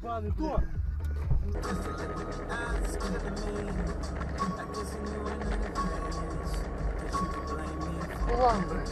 ебаный, кто? Улан, блядь.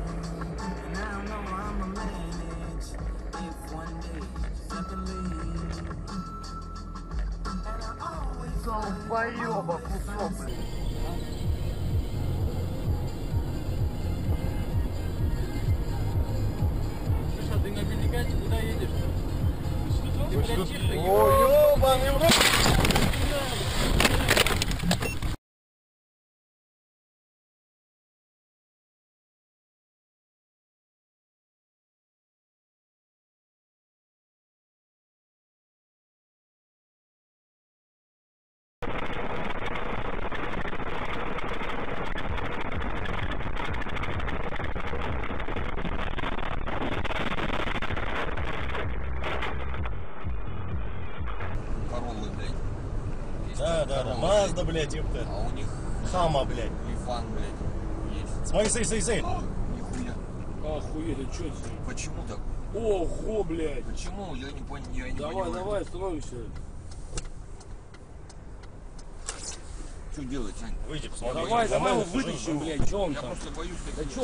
Долбоёба кусок, блядь. Слушай, а ты на Белигане куда едешь? Ты, блядь, чисто ебаный. О, ёбаный в рот! Короллы, блядь. Есть Да, Короллы, Мазда, блядь, ёпта. А у них Хама, блядь. Лифан, блядь, есть. Смотри, смотри. Нихуя. Охуеть, это что это? Почему так? Ого, блядь. Почему? Я не понял, я не Давай, понимаю. давай, становимся. Что делать, Ань? Выйди, посмотри. Давай, Я давай его сижу, вытащим, да. блядь, что он Я там? просто боюсь Да таких. чё,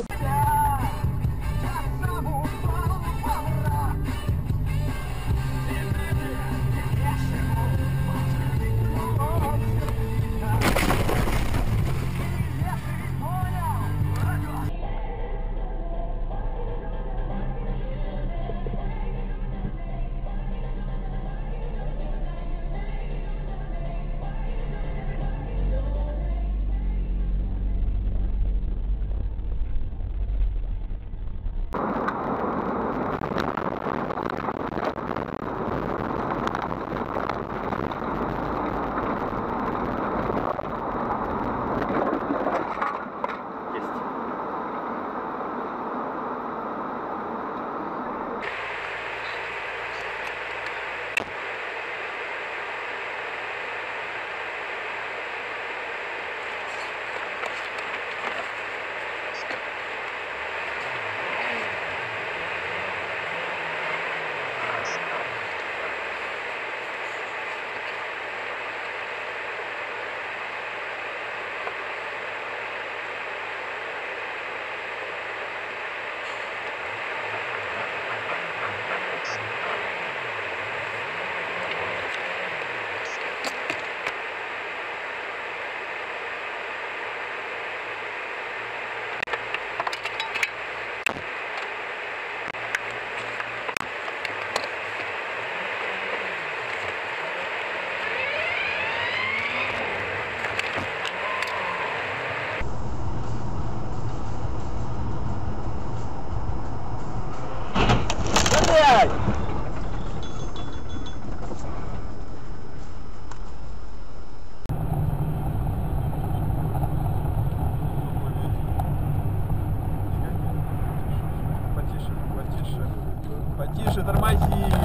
Потише, тормози!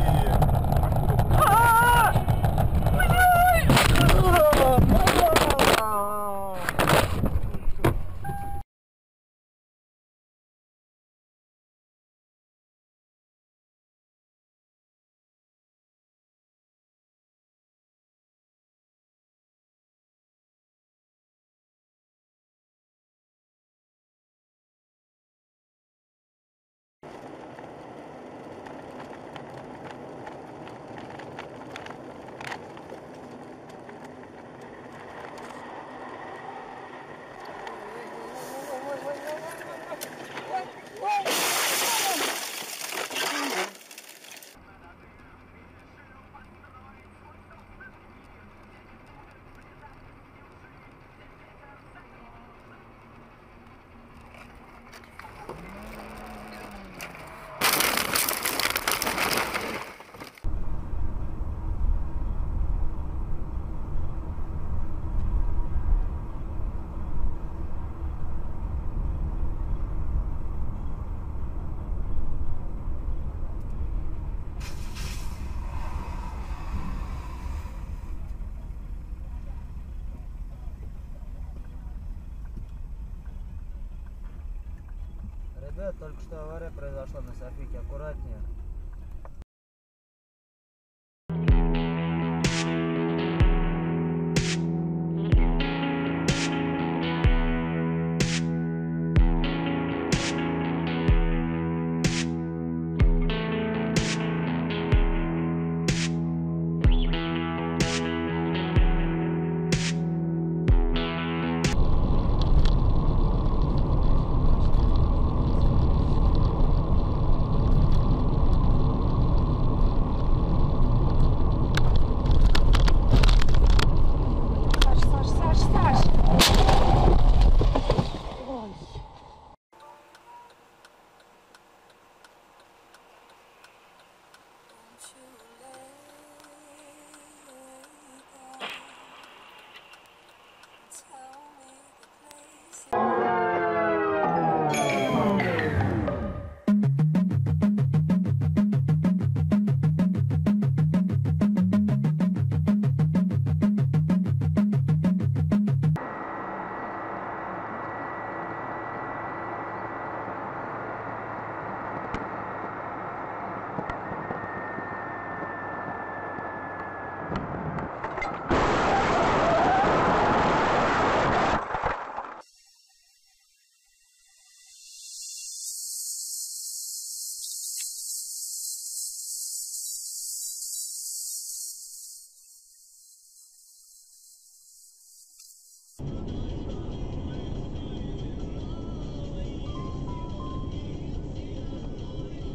Ребят, только что авария произошла на Софийке, аккуратнее.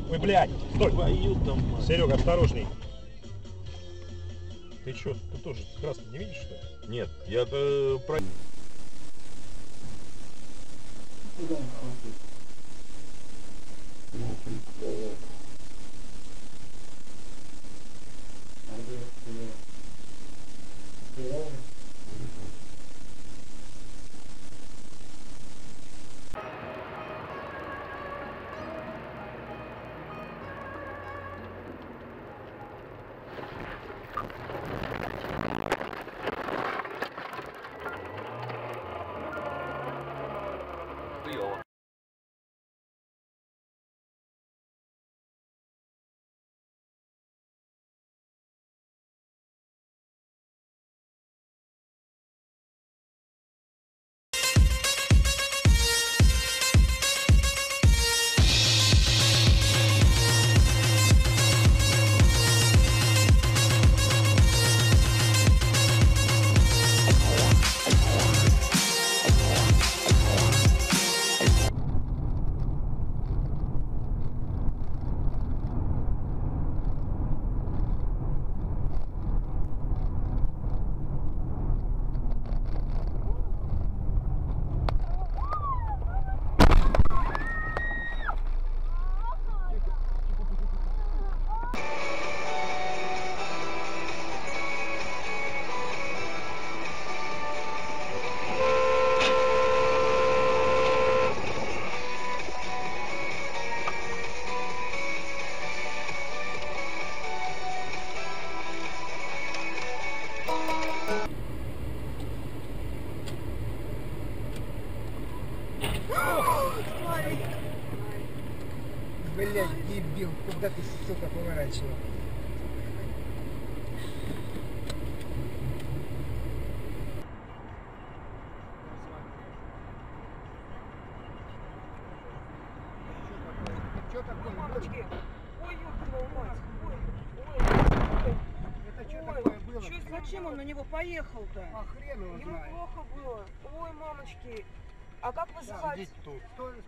Ой, блядь, стой! Твою там мать. Серега, осторожней. Ты что, ты тоже красный не видишь, что ли? Нет, я про... Блядь, дебил, куда ты, сука, поворачивал? Что такое? Мамочки, ой, ёб твою мать, ой, Это что ой, такое было? зачем он на него поехал-то? А хрен его Ему знает. плохо было, ой, мамочки, а как вы звать? Сидеть тут. Кто